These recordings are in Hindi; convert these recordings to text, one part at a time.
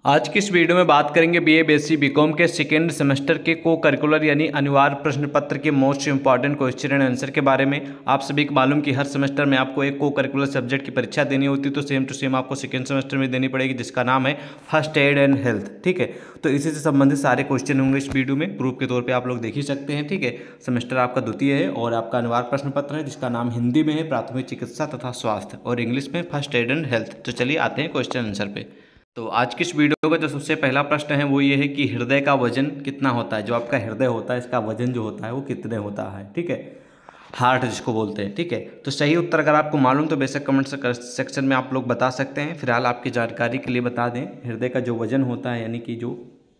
आज की इस वीडियो में बात करेंगे बीए बीएससी बीकॉम के सेकेंड सेमेस्टर के को करिकुलर यानी अनिवार्य प्रश्न पत्र के most important question and answer के बारे में। आप सभी को मालूम कि हर सेमेस्टर में आपको एक को करिकुलर सब्जेक्ट की परीक्षा देनी होती है, तो सेम टू सेम आपको सेकेंड सेमेस्टर में देनी पड़ेगी, जिसका नाम है फर्स्ट एड एंड हेल्थ। ठीक है, तो इसी से संबंधित सारे क्वेश्चन होंगे इस वीडियो में, प्रूफ के तौर पर आप लोग देख ही सकते हैं। ठीक है, सेमेस्टर आपका द्वितीय है और आपका अनिवार्य प्रश्न पत्र है, जिसका नाम हिंदी में है प्राथमिक चिकित्सा तथा स्वास्थ्य और इंग्लिश में फर्स्ट एड एंड हेल्थ। तो चलिए आते हैं क्वेश्चन आंसर पे। तो आज की इस वीडियो का जो सबसे पहला प्रश्न है वो ये है कि हृदय का वजन कितना होता है। जो आपका हृदय होता है इसका वजन जो होता है वो कितने होता है। ठीक है, हार्ट जिसको बोलते हैं। ठीक है, तो सही उत्तर अगर आपको मालूम तो बेशक कमेंट सेक्शन में आप लोग बता सकते हैं। फिलहाल आपकी जानकारी के लिए बता दें, हृदय का जो वजन होता है यानी कि जो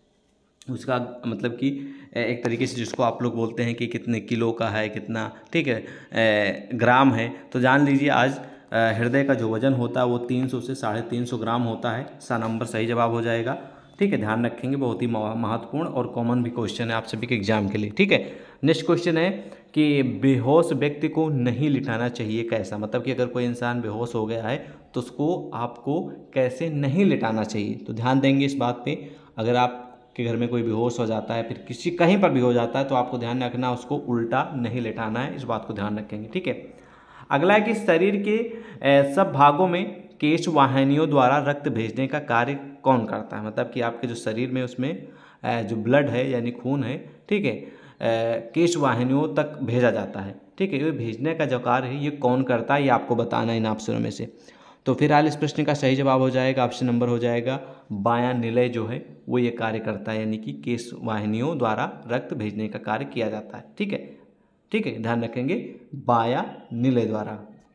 उसका मतलब कि एक तरीके से जिसको आप लोग बोलते हैं कि कितने किलो का है, कितना ठीक है ग्राम है, तो जान लीजिए आज हृदय का जो वजन होता है वो 300 से 350 ग्राम होता है। सा नंबर सही जवाब हो जाएगा। ठीक है, ध्यान रखेंगे, बहुत ही महत्वपूर्ण और कॉमन भी क्वेश्चन है आप सभी के एग्जाम के लिए। ठीक है, नेक्स्ट क्वेश्चन है कि बेहोश व्यक्ति को नहीं लिटाना चाहिए कैसा। मतलब कि अगर कोई इंसान बेहोश हो गया है तो उसको आपको कैसे नहीं लिटाना चाहिए। तो ध्यान देंगे इस बात पे। अगर आप के घर में कोई बेहोश हो जाता है, फिर किसी कहीं पर भी हो जाता है, तो आपको ध्यान रखना उसको उल्टा नहीं लेटाना है, इस बात को ध्यान रखेंगे। ठीक है, अगला है कि शरीर के सब भागों में केश वाहिनियों द्वारा रक्त भेजने का कार्य कौन करता है। मतलब कि आपके जो शरीर में उसमें जो ब्लड है यानी खून है, ठीक है, केश वाहिनियों तक भेजा जाता है। ठीक है, ये भेजने का जो कार्य है ये कौन करता है, ये आपको बताना है इन ऑप्शनों में से। तो फिलहाल इस प्रश्न का सही जवाब हो जाएगा, ऑप्शन नंबर हो जाएगा बायां निलय जो है वो ये कार्य करता है, यानी कि केश वाहिनियों द्वारा रक्त भेजने का कार्य किया जाता है। ठीक है, ठीक है, ध्यान रखेंगे बायां निलय द्वारा।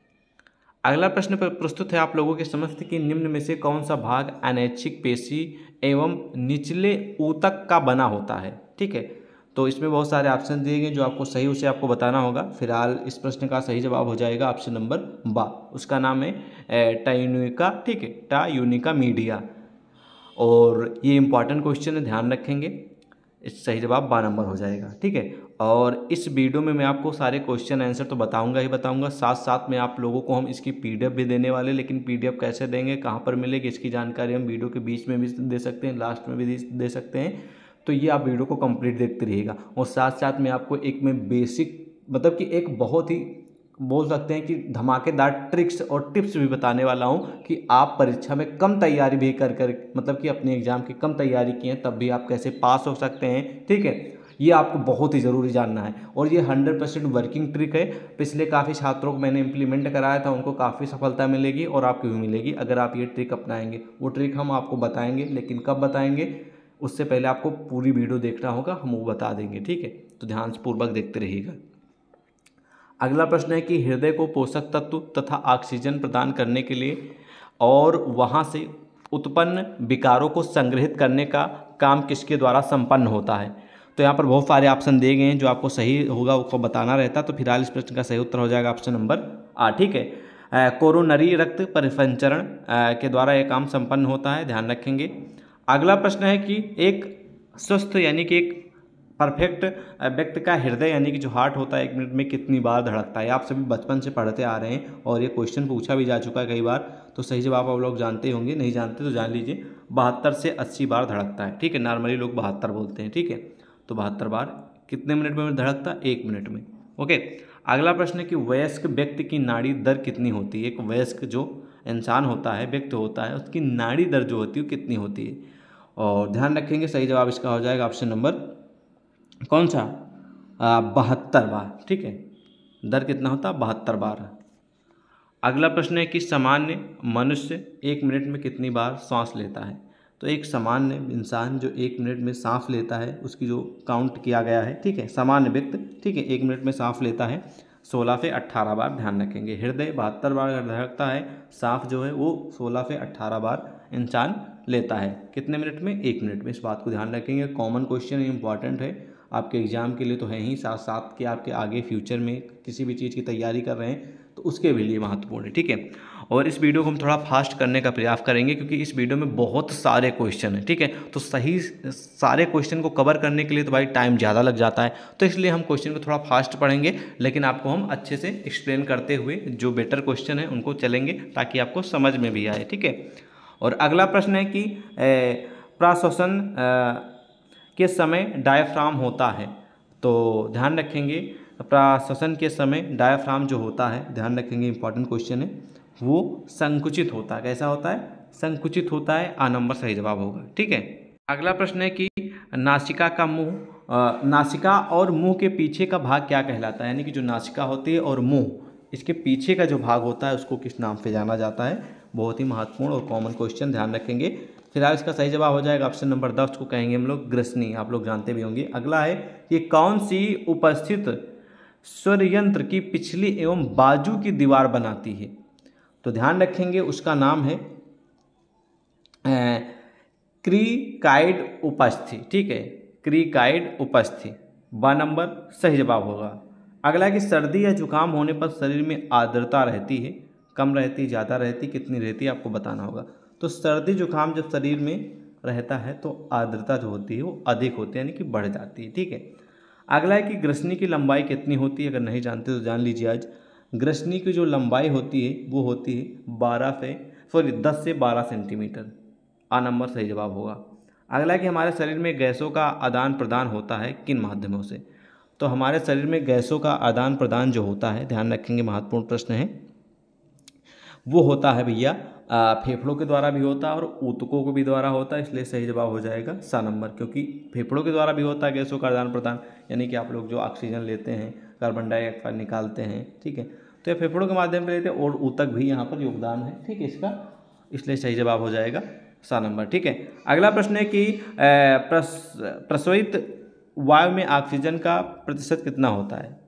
अगला प्रश्न प्रस्तुत है आप लोगों के समक्ष कि निम्न में से कौन सा भाग अनैच्छिक पेशी एवं निचले ऊतक का बना होता है। ठीक है, तो इसमें बहुत सारे ऑप्शन दिए गए, जो आपको सही उसे आपको बताना होगा। फिलहाल इस प्रश्न का सही जवाब हो जाएगा ऑप्शन नंबर बा, उसका नाम है टायूनिका। ठीक है, टायूनिका मीडिया, और ये इंपॉर्टेंट क्वेश्चन है, ध्यान रखेंगे। इस सही जवाब बा नंबर हो जाएगा। ठीक है, और इस वीडियो में मैं आपको सारे क्वेश्चन आंसर तो बताऊंगा ही बताऊंगा, साथ साथ में आप लोगों को हम इसकी पीडीएफ भी देने वाले। लेकिन पीडीएफ कैसे देंगे, कहाँ पर मिलेगी, इसकी जानकारी हम वीडियो के बीच में भी दे सकते हैं, लास्ट में भी दे सकते हैं। तो ये आप वीडियो को कंप्लीट देखते रहिएगा, और साथ साथ में आपको एक में बेसिक मतलब कि एक बहुत ही बोल सकते हैं कि धमाकेदार ट्रिक्स और टिप्स भी बताने वाला हूं कि आप परीक्षा में कम तैयारी भी कर मतलब कि अपने एग्जाम की कम तैयारी किए तब भी आप कैसे पास हो सकते हैं। ठीक है, ये आपको बहुत ही ज़रूरी जानना है, और ये 100% वर्किंग ट्रिक है। पिछले काफ़ी छात्रों को मैंने इम्प्लीमेंट कराया था, उनको काफ़ी सफलता मिलेगी और आपको भी मिलेगी अगर आप ये ट्रिक अपनाएंगे। वो ट्रिक हम आपको बताएंगे, लेकिन कब बताएंगे उससे पहले आपको पूरी वीडियो देखना होगा, हम वो बता देंगे। ठीक है, तो ध्यान पूर्वक देखते रहिएगा। अगला प्रश्न है कि हृदय को पोषक तत्व तथा ऑक्सीजन प्रदान करने के लिए और वहाँ से उत्पन्न विकारों को संग्रहित करने का काम किसके द्वारा संपन्न होता है। तो यहाँ पर बहुत सारे ऑप्शन दिए गए हैं, जो आपको सही होगा उसको बताना रहता। तो फिलहाल इस प्रश्न का सही उत्तर हो जाएगा ऑप्शन नंबर आ। ठीक है, कोरोनरी रक्त परिसंचरण के द्वारा यह काम संपन्न होता है, ध्यान रखेंगे। अगला प्रश्न है कि एक स्वस्थ यानी कि एक परफेक्ट व्यक्ति का हृदय यानी कि जो हार्ट होता है 1 मिनट में कितनी बार धड़कता है। आप सभी बचपन से पढ़ते आ रहे हैं और ये क्वेश्चन पूछा भी जा चुका है कई बार, तो सही जवाब आप लोग जानते होंगे, नहीं जानते तो जान लीजिए 72 से 80 बार धड़कता है। ठीक है, नॉर्मली लोग 72 बोलते हैं। ठीक है, तो 72 बार कितने मिनट में धड़कता है, 1 मिनट में। ओके, अगला प्रश्न है कि वयस्क व्यक्ति की नाड़ी दर कितनी होती है। एक वयस्क जो इंसान होता है, व्यक्ति होता है, उसकी नाड़ी दर जो होती है वो कितनी होती है, और ध्यान रखेंगे सही जवाब इसका हो जाएगा ऑप्शन नंबर कौन सा 72 बार। ठीक है, दर कितना होता है, 72 बार। अगला प्रश्न है कि सामान्य मनुष्य 1 मिनट में कितनी बार सांस लेता है। तो एक सामान्य इंसान जो 1 मिनट में सांस लेता है उसकी जो काउंट किया गया है, ठीक है, सामान्य व्यक्ति, ठीक है, 1 मिनट में सांस लेता है 16 से 18 बार, ध्यान रखेंगे। हृदय 72 बार धड़कता है, सांस जो है वो 16 से 18 बार इंसान लेता है। कितने मिनट में, 1 मिनट में, इस बात को ध्यान रखेंगे। कॉमन क्वेश्चन इंपॉर्टेंट है आपके एग्जाम के लिए तो है ही, साथ साथ कि आपके आगे फ्यूचर में किसी भी चीज़ की तैयारी कर रहे हैं तो उसके भी लिए महत्वपूर्ण है। ठीक है, और इस वीडियो को हम थोड़ा फास्ट करने का प्रयास करेंगे क्योंकि इस वीडियो में बहुत सारे क्वेश्चन हैं। ठीक है, तो सही सारे क्वेश्चन को कवर करने के लिए तो भाई टाइम ज़्यादा लग जाता है, तो इसलिए हम क्वेश्चन को थोड़ा फास्ट पढ़ेंगे, लेकिन आपको हम अच्छे से एक्सप्लेन करते हुए जो बेटर क्वेश्चन है उनको चलेंगे ताकि आपको समझ में भी आए। ठीक है, और अगला प्रश्न है कि प्रश्वसन के समय डायफ्राम होता है? तो ध्यान रखेंगे प्रश्वसन के समय डायफ्राम जो होता है, ध्यान रखेंगे इंपॉर्टेंट क्वेश्चन है, वो संकुचित होता है। कैसा होता है? संकुचित होता है। आ नंबर सही जवाब होगा। ठीक है। अगला प्रश्न है कि नासिका का मुंह नासिका और मुंह के पीछे का भाग क्या कहलाता है? यानी कि जो नासिका होती है और मुंह, इसके पीछे का जो भाग होता है उसको किस नाम से जाना जाता है? बहुत ही महत्वपूर्ण और कॉमन क्वेश्चन, ध्यान रखेंगे। फिलहाल इसका सही जवाब हो जाएगा ऑप्शन नंबर 10 को कहेंगे हम लोग ग्रसनी। आप लोग जानते भी होंगे। अगला है कि कौन सी उपस्थित स्वर यंत्र की पिछली एवं बाजू की दीवार बनाती है? तो ध्यान रखेंगे उसका नाम है क्रीकाइड उपस्थि। ठीक है, क्रीकाइड उपस्थि। ब नंबर सही जवाब होगा। अगला कि सर्दी या जुकाम होने पर शरीर में आर्द्रता रहती है, कम रहती, ज़्यादा रहती, कितनी रहती है आपको बताना होगा। तो सर्दी जुकाम जब शरीर में रहता है तो आर्द्रता जो होती है वो अधिक होती है, यानी कि बढ़ जाती है। ठीक है। अगला है कि ग्रसनी की लंबाई कितनी होती है? अगर नहीं जानते तो जान लीजिए आज। ग्रसनी की जो लंबाई होती है वो होती है 10 से 12 सेंटीमीटर। आ नंबर सही जवाब होगा। अगला कि हमारे शरीर में गैसों का आदान प्रदान होता है किन माध्यमों से? तो हमारे शरीर में गैसों का आदान प्रदान जो होता है, ध्यान रखेंगे महत्वपूर्ण प्रश्न है, वो होता है भैया फेफड़ों के द्वारा भी होता है और ऊतकों को भी द्वारा होता है, इसलिए सही जवाब हो जाएगा सा नंबर। क्योंकि फेफड़ों के द्वारा भी होता है गैसों का आदान प्रदान, यानी कि आप लोग जो ऑक्सीजन लेते हैं, कार्बन डाइऑक्साइड निकालते हैं, ठीक है, तो ये फेफड़ों के माध्यम से लेते हैं और ऊतक भी यहाँ पर योगदान है। ठीक है इसका, इसलिए सही जवाब हो जाएगा सा नंबर। ठीक है। अगला प्रश्न है कि प्रस्वरित वायु में ऑक्सीजन का प्रतिशत कितना होता है?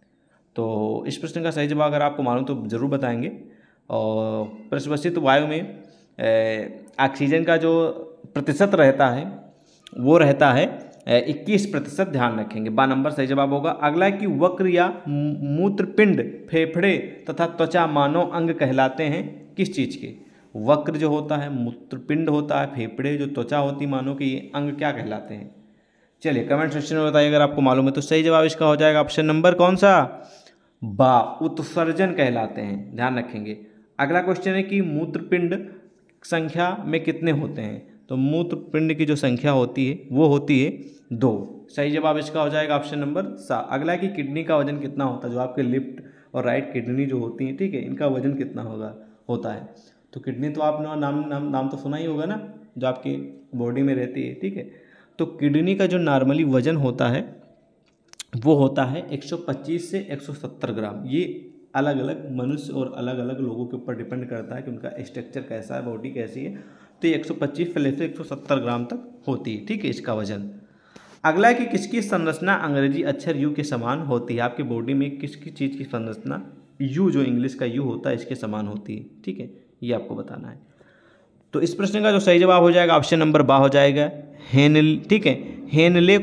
तो इस प्रश्न का सही जवाब अगर आपको मालूम तो ज़रूर बताएंगे। और प्रश्वसित वायु में ऑक्सीजन का जो प्रतिशत रहता है वो रहता है 21%, ध्यान रखेंगे। बा नंबर सही जवाब होगा। अगला है कि वक्र या मूत्रपिंड फेफड़े तथा त्वचा मानव अंग कहलाते हैं किस चीज़ के? वक्र जो होता है, मूत्रपिंड होता है, फेफड़े जो त्वचा होती मानव की, ये अंग क्या कहलाते हैं? चलिए कमेंट सेक्शन में बताइए अगर आपको मालूम है। तो सही जवाब इसका हो जाएगा ऑप्शन नंबर कौन सा? बा, उत्सर्जन कहलाते हैं, ध्यान रखेंगे। अगला क्वेश्चन है कि मूत्रपिंड संख्या में कितने होते हैं? तो मूत्रपिंड की जो संख्या होती है वो होती है 2। सही जवाब इसका हो जाएगा ऑप्शन नंबर सा। अगला है कि किडनी का वजन कितना होता है? जो आपके लेफ्ट और राइट किडनी जो होती हैं, ठीक है, इनका वजन कितना होता है? तो किडनी तो आपने नाम तो सुना ही होगा ना, जो आपकी बॉडी में रहती है। ठीक है, तो किडनी का जो नॉर्मली वजन होता है वो होता है 125 से 170 ग्राम। ये अलग अलग मनुष्य और अलग अलग लोगों के ऊपर डिपेंड करता है कि उनका स्ट्रक्चर कैसा है, बॉडी कैसी है। तो ये 125 से 170 ग्राम तक होती है। ठीक है इसका वजन। अगला है कि किसकी संरचना अंग्रेजी अक्षर यू के समान होती है? आपकी बॉडी में किसकी चीज़ की संरचना यू, जो इंग्लिश का यू होता है, इसके समान होती है? ठीक है, ये आपको बताना है। तो इस प्रश्न का जो सही जवाब हो जाएगा ऑप्शन नंबर बा हो जाएगा हेनल। ठीक है, हेनले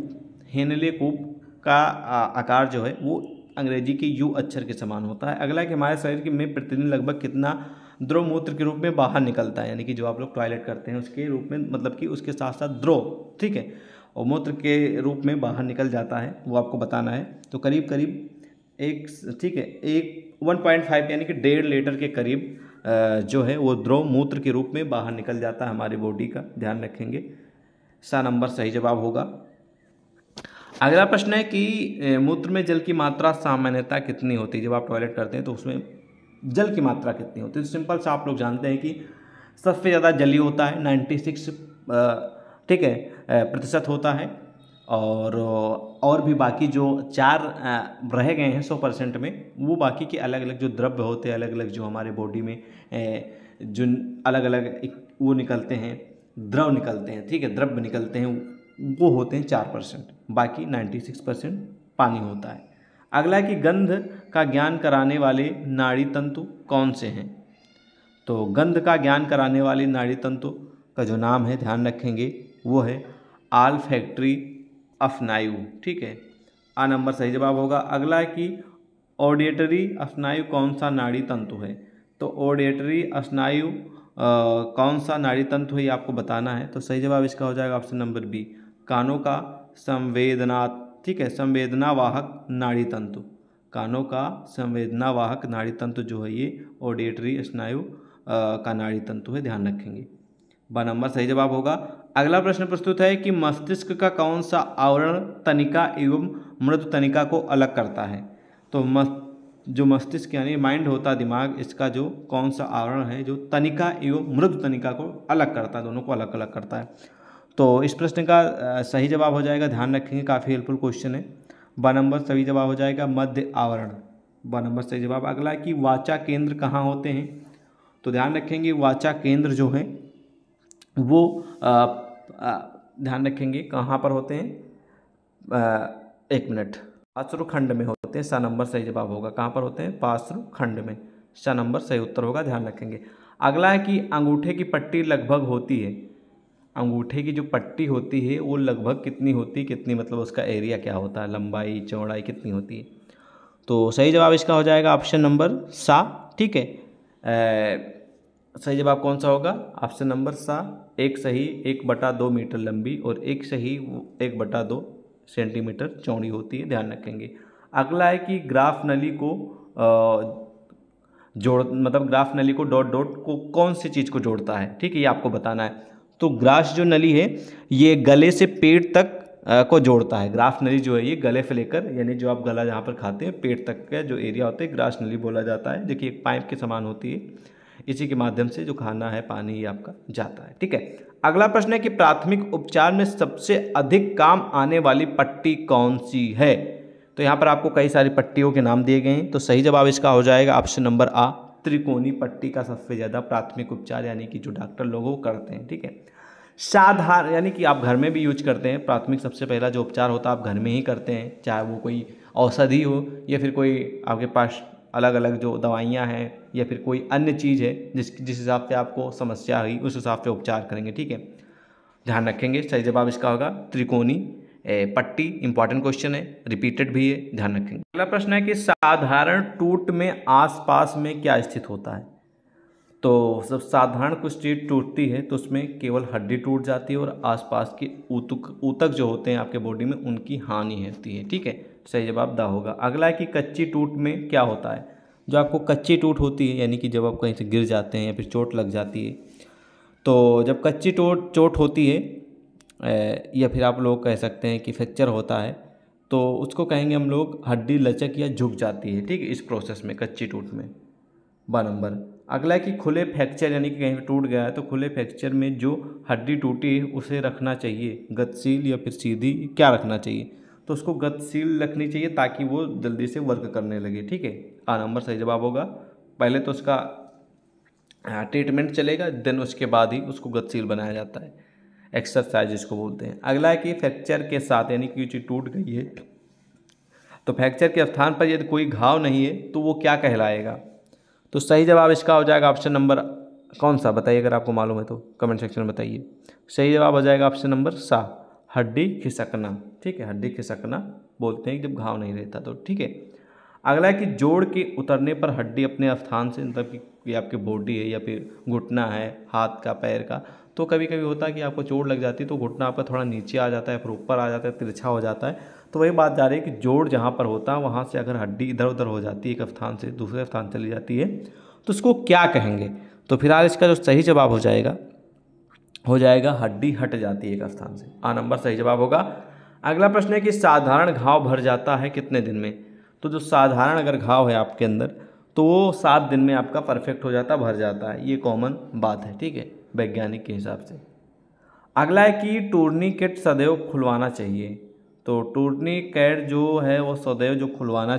कूप का आकार जो है वो अंग्रेजी के यू अक्षर के समान होता है। अगला कि हमारे शरीर में प्रतिदिन लगभग कितना द्रव मूत्र के रूप में बाहर निकलता है? यानी कि जो आप लोग टॉयलेट करते हैं उसके रूप में, मतलब कि उसके साथ साथ द्रव, ठीक है, और मूत्र के रूप में बाहर निकल जाता है, वो आपको बताना है। तो करीब एक, ठीक है, 1.5 यानी कि 1.5 लीटर के करीब जो है वो द्रव मूत्र के रूप में बाहर निकल जाता है हमारी बॉडी का, ध्यान रखेंगे। सा नंबर सही जवाब होगा। अगला प्रश्न है कि मूत्र में जल की मात्रा सामान्यतः कितनी होती है? जब आप टॉयलेट करते हैं तो उसमें जल की मात्रा कितनी होती है? तो सिंपल सा आप लोग जानते हैं कि सबसे ज़्यादा जली होता है 96, ठीक है, प्रतिशत होता है। और भी बाकी जो 4 रह गए हैं 100% में, वो बाकी के अलग अलग जो द्रव्य होते हैं, अलग अलग जो हमारे बॉडी में जो अलग अलग वो निकलते हैं, द्रव निकलते हैं, ठीक है, द्रव्य निकलते हैं, वो होते हैं 4%, बाकी 96% पानी होता है। अगला है कि गंध का ज्ञान कराने वाले नाड़ी तंतु कौन से हैं? तो गंध का ज्ञान कराने वाले नाड़ी तंतु का जो नाम है, ध्यान रखेंगे, वो है ऑल्फैक्टरी स्नायु। ठीक है, आ नंबर सही जवाब होगा। अगला है कि ऑडिटरी स्नायु कौन सा नाड़ी तंतु है? तो ऑडिटरी स्नायु कौन सा नाड़ी तंतु है ये आपको बताना है। तो सही जवाब इसका हो जाएगा ऑप्शन नंबर बी, कानों का संवेदना, ठीक है, संवेदनावाहक नाड़ी तंतु। कानों का संवेदनावाहक नाड़ी तंतु जो है ये ऑडिटरी स्नायु का नाड़ी तंतु है, ध्यान रखेंगे। ब नंबर सही जवाब होगा। अगला प्रश्न प्रस्तुत है कि मस्तिष्क का कौन सा आवरण तनिका एवं मृदु तनिका को अलग करता है। तो जो मस्तिष्क यानी माइंड होता है, दिमाग, इसका जो कौन सा आवरण है जो तनिका एवं मृदु तनिका को अलग करता है, दोनों को अलग अलग करता है। तो इस प्रश्न का सही जवाब हो जाएगा, ध्यान रखेंगे, काफ़ी हेल्पफुल क्वेश्चन है। ब नंबर सही जवाब हो जाएगा मध्य आवरण, ब नंबर सही जवाब। अगला है कि वाचा केंद्र कहाँ होते हैं। तो ध्यान रखेंगे वाचा केंद्र जो है वो ध्यान रखेंगे कहाँ पर होते हैं, एक मिनट, पार्श्वखंड में होते हैं। सा नंबर सही जवाब होगा, कहाँ पर होते हैं, पार्श्वखंड में, सा नंबर सही उत्तर होगा, ध्यान रखेंगे। अगला है कि अंगूठे की पट्टी लगभग होती है, अंगूठे की जो पट्टी होती है वो लगभग कितनी होती है, कितनी मतलब उसका एरिया क्या होता है, लंबाई चौड़ाई कितनी होती है। तो सही जवाब इसका हो जाएगा ऑप्शन नंबर सा, ठीक है। सही जवाब कौन सा होगा, ऑप्शन नंबर सा, 1/2 मीटर लंबी और 1/2 सेंटीमीटर चौड़ी होती है, ध्यान रखेंगे। अगला है कि ग्राफ नली को ग्राफ नली को डॉट डॉट को कौन सी चीज़ को जोड़ता है, ठीक है, ये आपको बताना है। तो ग्राफ जो नली है ये गले से पेट तक को जोड़ता है। ग्राफ नली जो है ये गले से लेकर, यानी जो आप गला जहाँ पर खाते हैं पेट तक का जो एरिया होता है ग्राफ नली बोला जाता है। देखिए एक पाइप के समान होती है, इसी के माध्यम से जो खाना है पानी ये आपका जाता है, ठीक है। अगला प्रश्न है कि प्राथमिक उपचार में सबसे अधिक काम आने वाली पट्टी कौन सी है। तो यहाँ पर आपको कई सारी पट्टियों के नाम दिए गए हैं। तो सही जवाब इसका हो जाएगा ऑप्शन नंबर आ, त्रिकोणी पट्टी का सबसे ज़्यादा प्राथमिक उपचार यानी कि जो डॉक्टर लोगों को करते हैं, ठीक है। साधारण यानी कि आप घर में भी यूज करते हैं, प्राथमिक सबसे पहला जो उपचार होता है आप घर में ही करते हैं, चाहे वो कोई औषधि हो या फिर कोई आपके पास अलग अलग जो दवाइयाँ हैं या फिर कोई अन्य चीज़ है जिस हिसाब से आपको समस्या हुई उस हिसाब से उपचार करेंगे, ठीक है, ध्यान रखेंगे। सही जवाब इसका होगा त्रिकोणी पट्टी, इंपॉर्टेंट क्वेश्चन है, रिपीटेड भी है, ध्यान रखेंगे। अगला प्रश्न है कि साधारण टूट में आसपास में क्या स्थित होता है। तो जब साधारण कुछ चीज़ टूटती है तो उसमें केवल हड्डी टूट जाती है और आसपास के ऊतक जो होते हैं आपके बॉडी में उनकी हानि होती है, ठीक है, सही जवाब दा होगा। अगला है कि कच्ची टूट में क्या होता है। जो आपको कच्ची टूट होती है यानी कि जब आप कहीं से गिर जाते हैं या फिर चोट लग जाती है, तो जब कच्ची चोट होती है या फिर आप लोग कह सकते हैं कि फ्रैक्चर होता है, तो उसको कहेंगे हम लोग हड्डी लचक या झुक जाती है, ठीक है, इस प्रोसेस में कच्ची टूट में, ब नंबर। अगला है कि खुले फ्रैक्चर यानी कि कहीं टूट गया है तो खुले फ्रैक्चर में जो हड्डी टूटी है उसे रखना चाहिए गतिशील या फिर सीधी, क्या रखना चाहिए। तो उसको गतिशील रखनी चाहिए ताकि वो जल्दी से वर्क करने लगे, ठीक है, आ नंबर सही जवाब होगा। पहले तो उसका ट्रीटमेंट चलेगा, देन उसके बाद ही उसको गतिशील बनाया जाता है, एक्सरसाइज इसको बोलते हैं। अगला है कि फ्रैक्चर के साथ यानी कि चीज़ टूट गई है तो फ्रैक्चर के स्थान पर यदि कोई घाव नहीं है तो वो क्या कहलाएगा। तो सही जवाब इसका हो जाएगा ऑप्शन नंबर कौन सा, बताइए, अगर आपको मालूम है तो कमेंट सेक्शन में बताइए। सही जवाब हो जाएगा ऑप्शन नंबर सा, हड्डी खिसकना, ठीक है, हड्डी खिसकना बोलते हैं जब घाव नहीं रहता तो, ठीक है। अगला है कि जोड़ के उतरने पर हड्डी अपने स्थान से, मतलब कि आपकी बॉडी है या फिर घुटना है हाथ का पैर का, तो कभी कभी होता है कि आपको चोट लग जाती है तो घुटना आपका थोड़ा नीचे आ जाता है फिर ऊपर आ जाता है, तिरछा हो जाता है। तो वही बात जा रही है कि जोड़ जहाँ पर होता है वहाँ से अगर हड्डी इधर उधर हो जाती है, एक स्थान से दूसरे स्थान चली जाती है तो उसको क्या कहेंगे। तो फिलहाल इसका जो सही जवाब हो जाएगा हड्डी हट जाती है एक स्थान से, आ नंबर सही जवाब होगा। अगला प्रश्न है कि साधारण घाव भर जाता है कितने दिन में। तो जो साधारण अगर घाव है आपके अंदर तो वो 7 दिन में आपका परफेक्ट हो जाता, भर जाता है, ये कॉमन बात है, ठीक है, वैज्ञानिक के हिसाब से। अगला है कि टूर्नीकेट सदैव खुलवाना चाहिए। तो टूर्नीकेट जो है वो सदैव जो खुलवाना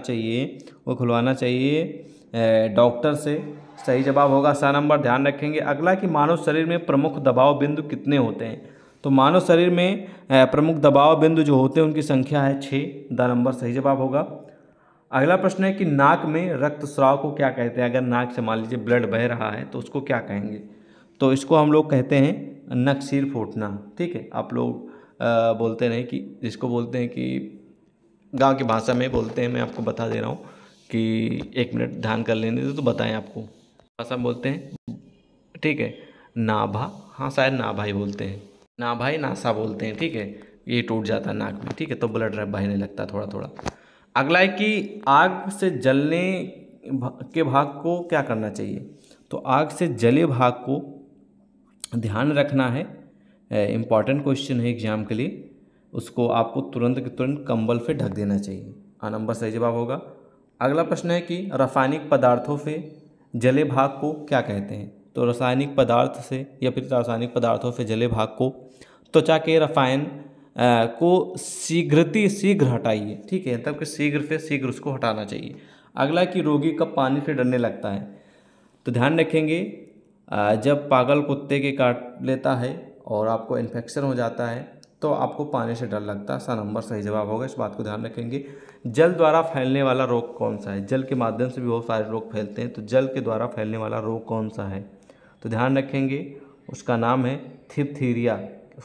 चाहिए डॉक्टर से, सही जवाब होगा सा नंबर, ध्यान रखेंगे। अगला कि मानव शरीर में प्रमुख दबाव बिंदु कितने होते हैं। तो मानव शरीर में प्रमुख दबाव बिंदु जो होते हैं उनकी संख्या है 6, द नंबर सही जवाब होगा। अगला प्रश्न है कि नाक में रक्तस्राव को क्या कहते हैं। अगर नाक से मान लीजिए ब्लड बह रहा है तो उसको क्या कहेंगे। तो इसको हम लोग कहते हैं नकसीर फूटना, ठीक है, आप लोग बोलते रहे कि जिसको बोलते हैं कि गांव की भाषा में बोलते हैं, मैं आपको बता दे रहा हूँ कि 1 मिनट ध्यान कर लेने दो तो बताएं आपको। भाषा में बोलते हैं, ठीक है, नाभा, हाँ शायद नाभा ही बोलते हैं, नाभा ही नासा बोलते हैं, ठीक है, ये टूट जाता है नाक में, ठीक है, तो ब्लड बहने लगता है थोड़ा थोड़ा। अगला है कि आग से जलने के भाग को क्या करना चाहिए। तो आग से जले भाग को ध्यान रखना है, इम्पॉर्टेंट क्वेश्चन है एग्जाम के लिए, उसको आपको तुरंत के तुरंत कंबल से ढक देना चाहिए। आ नंबर सही जवाब होगा। अगला प्रश्न है कि रासायनिक पदार्थों से जले भाग को क्या कहते हैं। तो रासायनिक पदार्थ से या फिर रासायनिक पदार्थों से जले भाग को त्वचा के रसायन को शीघ्र हटाइए, ठीक है, तब कि शीघ्र से शीघ्र उसको हटाना चाहिए। अगला कि रोगी कब पानी से डरने लगता है। तो ध्यान रखेंगे, जब पागल कुत्ते के काट लेता है और आपको इन्फेक्शन हो जाता है तो आपको पानी से डर लगता है। सा नंबर सही जवाब होगा, इस बात को ध्यान रखेंगे। जल द्वारा फैलने वाला रोग कौन सा है। जल के माध्यम से भी बहुत सारे रोग फैलते हैं, तो जल के द्वारा फैलने वाला रोग कौन सा है। तो ध्यान रखेंगे, उसका नाम है डिप्थीरिया।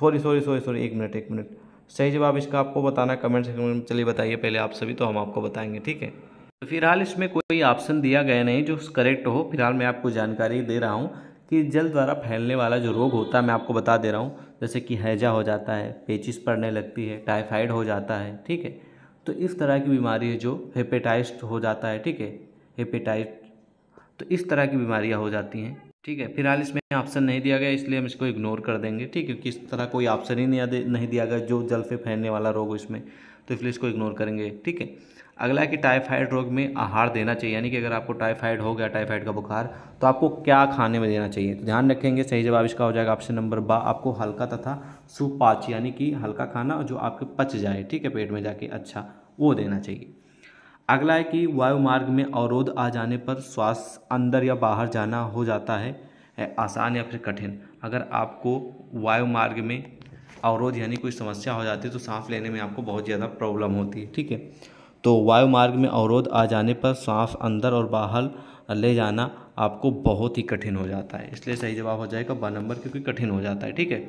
सॉरी, एक मिनट। सही जवाब इसका आपको बताना है कमेंट सेक्शन में। चलिए बताइए पहले आप सभी, तो हम आपको बताएंगे, ठीक है। तो फिलहाल इसमें कोई ऑप्शन दिया गया नहीं जो करेक्ट हो। फिलहाल मैं आपको जानकारी दे रहा हूँ कि जल द्वारा फैलने वाला जो रोग होता है मैं आपको बता दे रहा हूँ, जैसे कि हैजा हो जाता है, पेचिस पड़ने लगती है, टाइफाइड हो जाता है, ठीक है। तो इस तरह की बीमारी है जो हेपेटाइटिस हो जाता है, ठीक है, हेपेटाइट। तो इस तरह की बीमारियाँ हो जाती हैं, ठीक है। फिलहाल इसमें ऑप्शन नहीं दिया गया इसलिए हम इसको इग्नोर कर देंगे, ठीक है, क्योंकि इस तरह कोई ऑप्शन ही नहीं दिया गया जो जल से फैलने वाला रोग हो इसमें, तो इसलिए इसको इग्नोर करेंगे, ठीक है। अगला है कि टाइफाइड रोग में आहार देना चाहिए, यानी कि अगर आपको टाइफाइड हो गया, टाइफाइड का बुखार, तो आपको क्या खाने में देना चाहिए। तो ध्यान रखेंगे, सही जवाब इसका हो जाएगा ऑप्शन नंबर बा, आपको हल्का तथा सुपाच्य यानी कि हल्का खाना जो आपके पच जाए, ठीक है, पेट में जाके अच्छा, वो देना चाहिए। अगला है कि वायुमार्ग में अवरोध आ जाने पर श्वास अंदर या बाहर जाना हो जाता है आसान या फिर कठिन। अगर आपको वायुमार्ग में अवरोध यानी कोई समस्या हो जाती है तो सांस लेने में आपको बहुत ज़्यादा प्रॉब्लम होती है, ठीक है। तो वायुमार्ग में अवरोध आ जाने पर सांस अंदर और बाहर ले जाना आपको बहुत ही कठिन हो जाता है, इसलिए सही जवाब हो जाएगा ब नंबर, क्योंकि कठिन हो जाता है, ठीक है।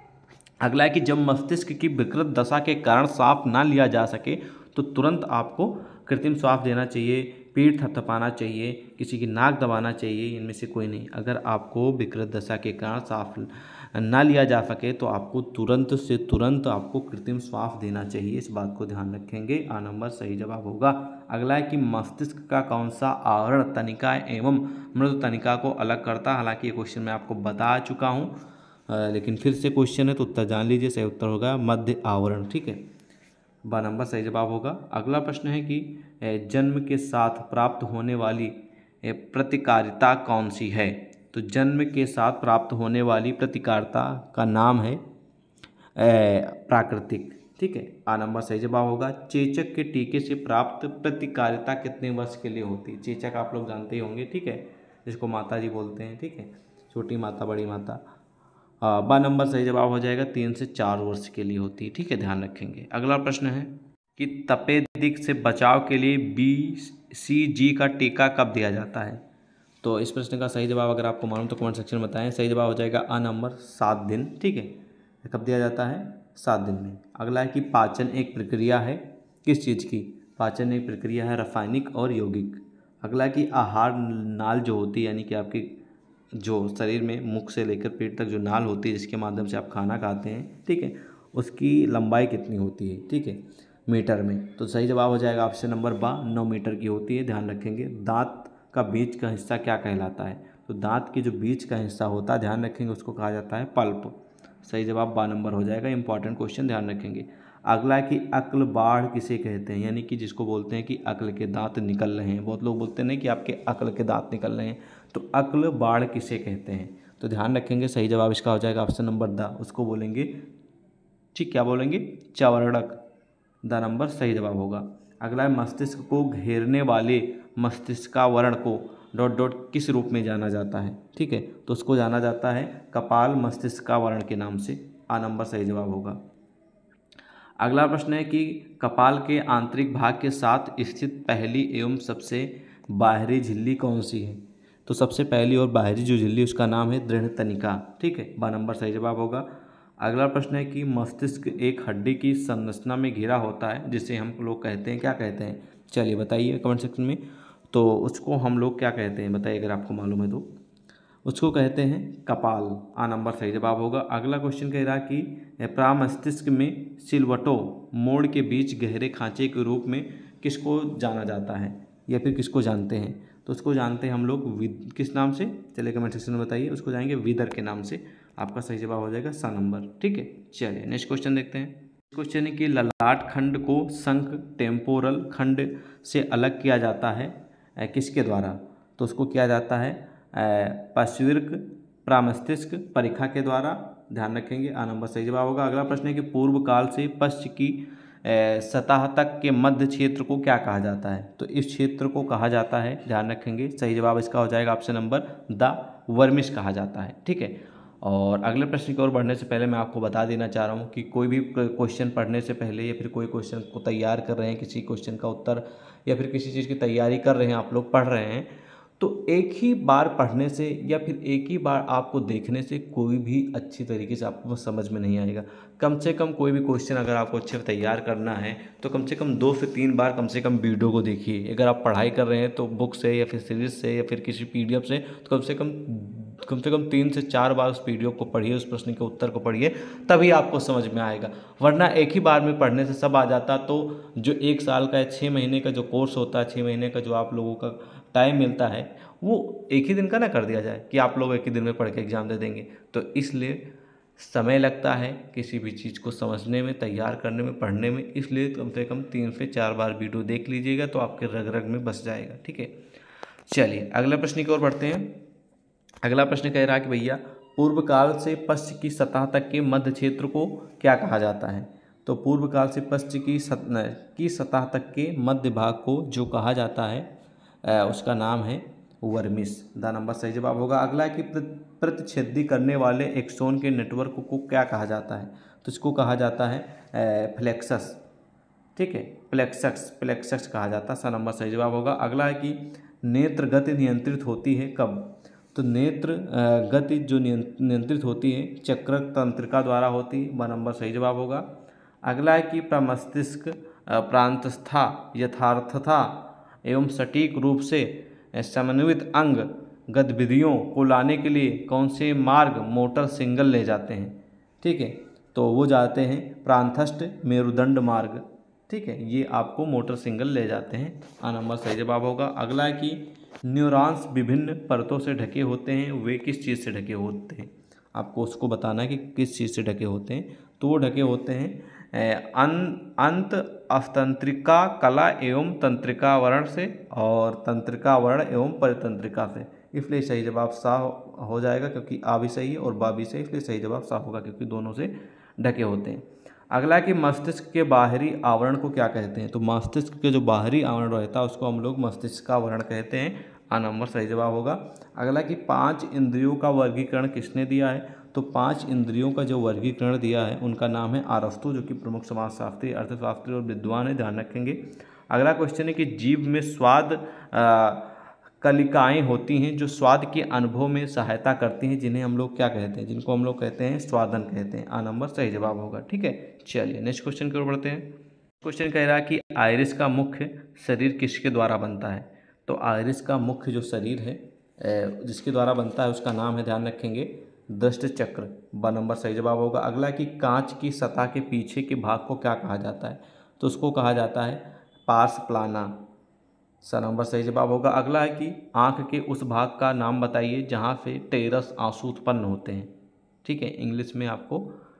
अगला है कि जब मस्तिष्क की विकृत दशा के कारण सांस ना लिया जा सके तो तुरंत आपको कृत्रिम श्वास देना चाहिए, पीठ थपथपाना चाहिए, किसी की नाक दबाना चाहिए, इनमें से कोई नहीं। अगर आपको विकृत दशा के कारण सांस ना लिया जा सके तो आपको तुरंत से तुरंत आपको कृत्रिम श्वास देना चाहिए, इस बात को ध्यान रखेंगे। आ नंबर सही जवाब होगा। अगला है कि मस्तिष्क का कौन सा आवरण तनिका एवं मृदु तनिका को अलग करता है। हालांकि ये क्वेश्चन मैं आपको बता चुका हूँ, लेकिन फिर से क्वेश्चन है तो उत्तर जान लीजिए। सही उत्तर होगा मध्य आवरण, ठीक है, ब नंबर सही जवाब होगा। अगला प्रश्न है कि जन्म के साथ प्राप्त होने वाली प्रतिकारिता कौन सी है। तो जन्म के साथ प्राप्त होने वाली प्रतिकारिता का नाम है प्राकृतिक, ठीक है, आ नंबर सही जवाब होगा। चेचक के टीके से प्राप्त प्रतिकारिता कितने वर्ष के लिए होती है। चेचक आप लोग जानते ही होंगे, ठीक है, जिसको माता जी बोलते हैं, ठीक है, छोटी माता बड़ी माता। बा नंबर सही जवाब हो जाएगा, 3 से 4 वर्ष के लिए होती है, ठीक है, ध्यान रखेंगे। अगला प्रश्न है कि तपेदिक से बचाव के लिए BCG का टीका कब दिया जाता है। तो इस प्रश्न का सही जवाब अगर आपको मालूम तो कमेंट सेक्शन में बताएं। सही जवाब हो जाएगा आ नंबर 7 दिन, ठीक है, कब दिया जाता है, 7 दिन में। अगला है कि पाचन एक प्रक्रिया है, किस चीज़ की। पाचन एक प्रक्रिया है रासायनिक और यौगिक। अगला है कि आहार नाल जो होती है, यानी कि आपकी जो शरीर में मुख से लेकर पेट तक जो नाल होती है जिसके माध्यम से आप खाना खाते हैं, ठीक है, उसकी लंबाई कितनी होती है, ठीक है, मीटर में। तो सही जवाब हो जाएगा ऑप्शन नंबर बा, 9 मीटर की होती है, ध्यान रखेंगे। दांत का बीच का हिस्सा क्या कहलाता है। तो दांत की जो बीच का हिस्सा होता है, ध्यान रखेंगे, उसको कहा जाता है पल्प। सही जवाब बा नंबर हो जाएगा, इंपॉर्टेंट क्वेश्चन, ध्यान रखेंगे। अगला है कि अक्ल बाढ़ किसे कहते हैं, यानी कि जिसको बोलते हैं कि अक्ल के दांत निकल रहे हैं। बहुत लोग बोलते हैं कि आपके अक्ल के दांत निकल रहे हैं, तो अक्ल बाढ़ किसे कहते हैं। तो ध्यान रखेंगे, सही जवाब इसका हो जाएगा ऑप्शन नंबर द, उसको बोलेंगे, ठीक, क्या बोलेंगे, चवर्णक, द नंबर सही जवाब होगा। अगला है मस्तिष्क को घेरने वाले मस्तिष्कावरण को ... किस रूप में जाना जाता है, ठीक है, तो उसको जाना जाता है कपाल मस्तिष्कावरण के नाम से। आ नंबर सही जवाब होगा। अगला प्रश्न है कि कपाल के आंतरिक भाग के साथ स्थित पहली एवं सबसे बाहरी झिल्ली कौन सी है। तो सबसे पहली और बाहरी जो झिल्ली उसका नाम है दृढ़ तनिका, ठीक है, ब नंबर सही जवाब होगा। अगला प्रश्न है कि मस्तिष्क एक हड्डी की संरचना में घिरा होता है जिसे हम लोग कहते हैं, क्या कहते हैं, चलिए बताइए कमेंट सेक्शन में। तो उसको हम लोग क्या कहते हैं, बताइए अगर आपको मालूम है तो। उसको कहते हैं कपाल, आ नंबर सही जवाब होगा। अगला क्वेश्चन कह रहा कि प्रामस्तिष्क में सिलवटों मोड़ के बीच गहरे खांचे के रूप में किसको जाना जाता है, या फिर किसको जानते हैं। तो उसको जानते हैं हम लोग किस नाम से, चलिए कमेंट सेक्शन में बताइए। उसको जानेंगे विदर के नाम से, आपका सही जवाब हो जाएगा सा नंबर। ठीक है, चलिए नेक्स्ट क्वेश्चन देखते हैं। क्वेश्चन है कि ललाट खंड को संक टेम्पोरल खंड से अलग किया जाता है किसके द्वारा? तो उसको किया जाता है पार्श्विक प्रामस्तिष्क परीक्षा के द्वारा। ध्यान रखेंगे, आ नंबर सही जवाब होगा। अगला प्रश्न है कि पूर्व काल से पश्च की सतह तक के मध्य क्षेत्र को क्या कहा जाता है? तो इस क्षेत्र को कहा जाता है, ध्यान रखेंगे, सही जवाब इसका हो जाएगा ऑप्शन नंबर द वर्मिस कहा जाता है। ठीक है, और अगले प्रश्न की ओर बढ़ने से पहले मैं आपको बता देना चाह रहा हूँ कि कोई भी क्वेश्चन पढ़ने से पहले या फिर कोई क्वेश्चन को तैयार कर रहे हैं, किसी क्वेश्चन का उत्तर या फिर किसी चीज़ की तैयारी कर रहे हैं, आप लोग पढ़ रहे हैं, तो एक ही बार पढ़ने से या फिर एक ही बार आपको देखने से कोई भी अच्छी तरीके से आपको समझ में नहीं आएगा। कम से कम कोई भी क्वेश्चन अगर आपको अच्छे से तैयार करना है तो कम से कम 2 से 3 बार कम से कम वीडियो को देखिए। अगर आप पढ़ाई कर रहे हैं तो बुक से या फिर सीरीज से या फिर किसी PDF से, तो कम से कम 3 से 4 बार उस PDF को पढ़िए, उस प्रश्न के उत्तर को पढ़िए, तभी आपको समझ में आएगा। वरना एक ही बार में पढ़ने से सब आ जाता तो जो 1 साल का या 6 महीने का जो कोर्स होता है, 6 महीने का जो आप लोगों का टाइम मिलता है, वो एक ही दिन का ना कर दिया जाए कि आप लोग एक ही दिन में पढ़ के एग्ज़ाम दे देंगे। तो इसलिए समय लगता है किसी भी चीज़ को समझने में, तैयार करने में, पढ़ने में, इसलिए कम से कम 3 से 4 बार वीडियो देख लीजिएगा तो आपके रग रग में बस जाएगा। ठीक है, चलिए अगले प्रश्न की ओर बढ़ते हैं। अगला प्रश्न कह रहा है कि भैया पूर्व काल से पश्च की सतह तक के मध्य क्षेत्र को क्या कहा जाता है? तो पूर्व काल से पश्च की सतह तक के मध्य भाग को जो कहा जाता है उसका नाम है वर्मिस। द नंबर सही जवाब होगा। अगला है कि प्रतिच्छेदी करने वाले एक्सोन के नेटवर्क को क्या कहा जाता है? तो इसको कहा जाता है फ्लेक्सस। ठीक है, प्लेक्सस कहा जाता है। सा नंबर सही जवाब होगा। अगला है कि नेत्र गति नियंत्रित होती है कब? तो नेत्र गति जो नियंत्रित होती है चक्र तंत्रिका द्वारा होती है। ब नंबर सही जवाब होगा। अगला है कि प्रमस्तिष्क प्रांतस्था यथार्थता एवं सटीक रूप से समन्वित अंग गतिविधियों को लाने के लिए कौन से मार्ग मोटर सिग्नल ले जाते हैं? ठीक है, तो वो जाते हैं प्रांतस्थ मेरुदंड मार्ग। ठीक है, ये आपको मोटर सिग्नल ले जाते हैं। आ नंबर सही जवाब होगा। अगला है कि न्यूरॉन्स विभिन्न परतों से ढके होते हैं, वे किस चीज़ से ढके होते हैं? आपको उसको बताना है कि किस चीज़ से ढके होते हैं। तो वो ढके होते हैं अंत अस्तंत्रिका कला एवं तंत्रिका वर्ण से और तंत्रिका वर्ण एवं परितंत्रिका से। इसलिए सही जवाब सा हो जाएगा क्योंकि आ भी सही है और बा भी सही, इसलिए सही जवाब सा होगा क्योंकि दोनों से ढके होते हैं। अगला कि मस्तिष्क के बाहरी आवरण को क्या कहते हैं? तो मस्तिष्क के जो बाहरी आवरण रहता है उसको हम लोग मस्तिष्क का आवरण कहते हैं। आ नंबर सही जवाब होगा। अगला कि 5 इंद्रियों का वर्गीकरण किसने दिया है? तो 5 इंद्रियों का जो वर्गीकरण दिया है उनका नाम है अरस्तु, जो कि प्रमुख समाजशास्त्री, अर्थशास्त्री और विद्वान है, ध्यान रखेंगे। अगला क्वेश्चन है कि जीभ में स्वाद कलिकाएँ होती हैं जो स्वाद के अनुभव में सहायता करती हैं, जिन्हें हम लोग क्या कहते हैं? जिनको हम लोग कहते हैं स्वादन कहते हैं। आ नंबर सही जवाब होगा। ठीक है, चलिए नेक्स्ट क्वेश्चन की ओर बढ़ते हैं। क्वेश्चन कह रहा है कि आइरिस का मुख्य शरीर किसके द्वारा बनता है? तो आइरिस का मुख्य जो शरीर है जिसके द्वारा बनता है उसका नाम है, ध्यान रखेंगे, दृष्टि चक्र। ब नंबर सही जवाब होगा। अगला कि कांच की सतह के पीछे के भाग को क्या कहा जाता है? तो उसको कहा जाता है पार्स प्लाना। सा नंबर सही जवाब होगा। अगला है कि आँख के उस भाग का नाम बताइए जहाँ से टेरस आंसू उत्पन्न होते हैं। ठीक है, इंग्लिश में आपको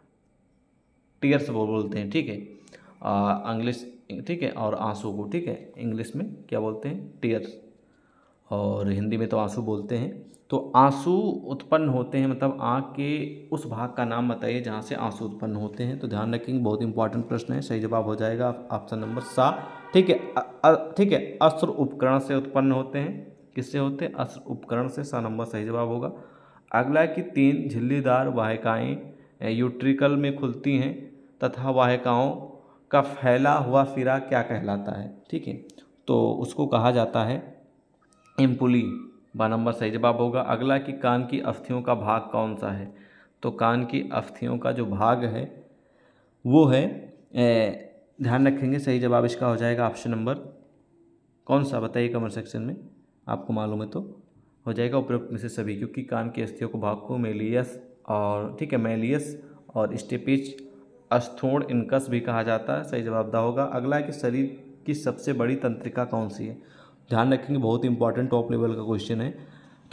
टीयर्स बोलते हैं। ठीक है, इंग्लिश, ठीक है, और आंसू को, ठीक है, इंग्लिश में क्या बोलते हैं? टीयर्स, और हिंदी में तो आंसू बोलते हैं। तो आंसू उत्पन्न होते हैं, मतलब आँख के उस भाग का नाम बताइए जहाँ से आंसू उत्पन्न होते हैं। तो ध्यान रखेंगे, बहुत इंपॉर्टेंट प्रश्न है। सही जवाब हो जाएगा ऑप्शन नंबर सा। ठीक है, ठीक है, अस्त्र उपकरण से उत्पन्न होते हैं। किससे होते हैं? अस्त्र उपकरण से। सा नंबर सही जवाब होगा। अगला है कि 3 झिल्लीदार वाहिकाएँ यूट्रिकल में खुलती हैं तथा वाहिकाओं का फैला हुआ सिरा क्या कहलाता है? ठीक है, तो उसको कहा जाता है एम्पुली। बा नंबर सही जवाब होगा। अगला कि कान की अस्थियों का भाग कौन सा है? तो कान की अस्थियों का जो भाग है वो है, ध्यान रखेंगे, सही जवाब इसका हो जाएगा ऑप्शन नंबर कौन सा? बताइए कमेंट सेक्शन में, आपको मालूम है तो हो जाएगा उपरोक्त में से सभी, क्योंकि कान की अस्थियों के भाग को मेलियस और, ठीक है, मेलियस और स्टेपिच अस्थोण इनकस भी कहा जाता है। सही जवाब दा होगा। अगला है कि शरीर की सबसे बड़ी तंत्रिका कौन सी है? ध्यान रखेंगे, बहुत इंपॉर्टेंट टॉप लेवल का क्वेश्चन है।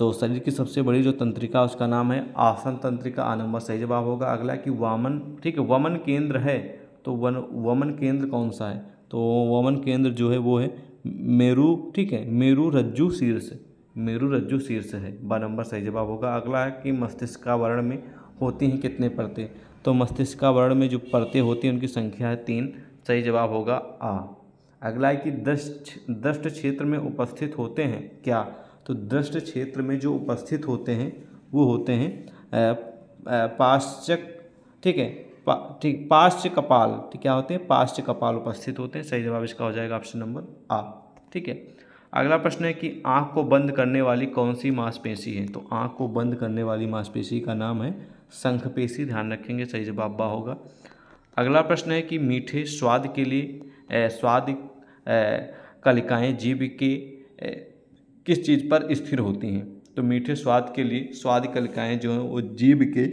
तो शरीर की सबसे बड़ी जो तंत्रिका उसका नाम है आसन तंत्रिका, आ नंबर सही जवाब होगा। अगला कि वामन, ठीक है, वमन केंद्र है, तो वमन केंद्र कौन सा है, तो वमन केंद्र जो है वो है मेरु, ठीक है, मेरु रज्जु शीर्ष, मेरु रज्जु शीर्ष है, बा नंबर सही जवाब होगा। अगला है कि मस्तिष्कावरण में होती हैं कितने परतें, तो मस्तिष्कावरण में जो परतें होती हैं उनकी संख्या है 3, सही जवाब होगा आ। अगला है कि दष्ट क्षेत्र में उपस्थित होते हैं क्या, तो दष्ट क्षेत्र में जो उपस्थित होते हैं वो होते हैं पाश्चक, ठीक है, ठीक, पाश्च कपाल, ठीक, क्या होते हैं, पाश्च कपाल उपस्थित होते हैं, सही जवाब इसका हो जाएगा ऑप्शन नंबर आ। ठीक है, अगला प्रश्न है कि आँख को बंद करने वाली कौन सी मांसपेशी है, तो आँख को बंद करने वाली मांसपेशी का नाम है शंखपेशी, ध्यान रखेंगे, सही जवाब बा होगा। अगला प्रश्न है कि मीठे स्वाद के लिए स्वाद कलिकाएँ जीभ के किस चीज़ पर स्थिर होती हैं, तो मीठे स्वाद के लिए स्वाद कलिकाएँ जो हैं वो जीभ के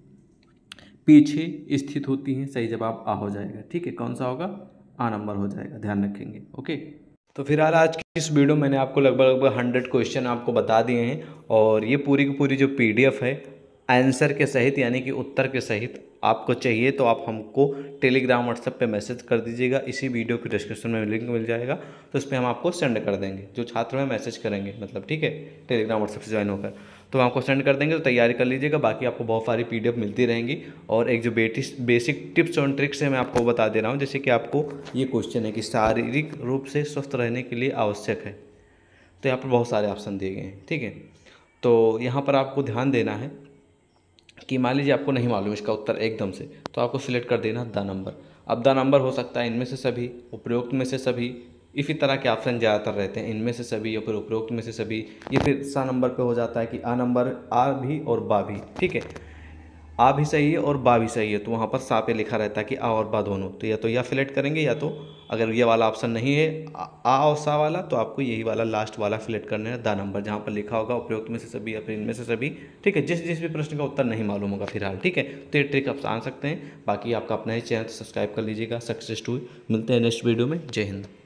पीछे स्थित होती हैं, सही जवाब आ हो जाएगा। ठीक है, कौन सा होगा, आ नंबर हो जाएगा, ध्यान रखेंगे। ओके, तो फिलहाल आज की इस वीडियो मैंने आपको लगभग 100 क्वेश्चन आपको बता दिए हैं, और ये पूरी की पूरी जो PDF है आंसर के सहित, यानी कि उत्तर के सहित आपको चाहिए तो आप हमको टेलीग्राम व्हाट्सएप पे मैसेज कर दीजिएगा, इसी वीडियो के डिस्क्रिप्शन में लिंक मिल जाएगा, तो इस पर हम आपको सेंड कर देंगे, जो छात्र हैं मैसेज करेंगे, मतलब ठीक है, टेलीग्राम व्हाट्सएप से ज्वाइन होकर, तो आपको सेंड कर देंगे, तो तैयारी कर लीजिएगा। बाकी आपको बहुत सारी PDF मिलती रहेंगी, और एक जो बेसिक टिप्स और ट्रिक्स है मैं आपको बता दे रहा हूँ, जैसे कि आपको ये क्वेश्चन है कि शारीरिक रूप से स्वस्थ रहने के लिए आवश्यक है, तो यहाँ पर बहुत सारे ऑप्शन दिए गए हैं। ठीक है, तो यहाँ पर आपको ध्यान देना है कि मान लीजिए आपको नहीं मालूम इसका उत्तर एकदम से, तो आपको सिलेक्ट कर देना द नंबर। अब द नंबर हो सकता है इनमें से सभी, उपरोक्त में से सभी, इसी तरह के ऑप्शन ज़्यादातर रहते हैं, इनमें से सभी या फिर उपरोक्त में से सभी, ये फिर सा नंबर पे हो जाता है कि आ नंबर, आ भी और बा भी। ठीक है, आ भी सही है और बा भी सही है, तो वहाँ पर सा पे लिखा रहता है कि आ और बा दोनों, तो या सिलेक्ट करेंगे, या तो अगर ये वाला ऑप्शन नहीं है आ और सा वाला, तो आपको यही वाला लास्ट वाला सिलेक्ट करना है, द नंबर, जहाँ पर लिखा होगा उपरोक्त में से सभी या फिर इनमें से सभी। ठीक है, जिस भी प्रश्न का उत्तर नहीं मालूम होगा फिलहाल। ठीक है, तो ये ट्रिक आप आन सकते हैं। बाकी आपका अपना ही चैनल सब्सक्राइब कर लीजिएगा, सक्सेस टू। मिलते हैं नेक्स्ट वीडियो में, जय हिंद।